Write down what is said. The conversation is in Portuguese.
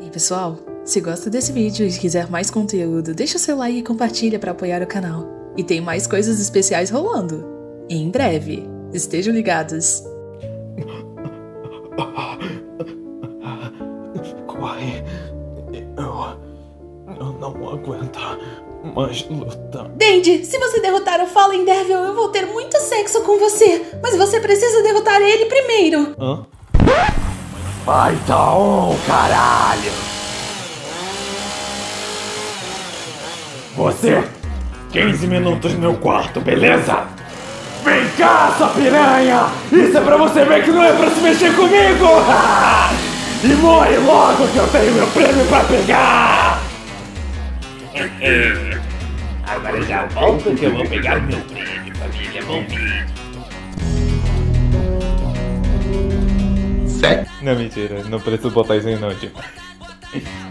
E pessoal, se gosta desse vídeo e quiser mais conteúdo, deixa o seu like e compartilha para apoiar o canal. E tem mais coisas especiais rolando. Em breve. Estejam ligados. Corre. Eu não aguento mais lutar. Dendi, se você derrotar o Fallen Devil, eu vou ter muito sexo com você. Mas você precisa derrotar ele primeiro. Hã? Vai dar caralho! Você, 15 minutos no meu quarto, beleza? Vem cá, sua piranha! Isso é pra você ver que não é pra se mexer comigo! E morre logo que eu tenho meu prêmio pra pegar! Agora já volto que eu vou pegar meu prêmio, família. Bom vídeo. Não, mentira. Não preciso botar isso aí não, tipo.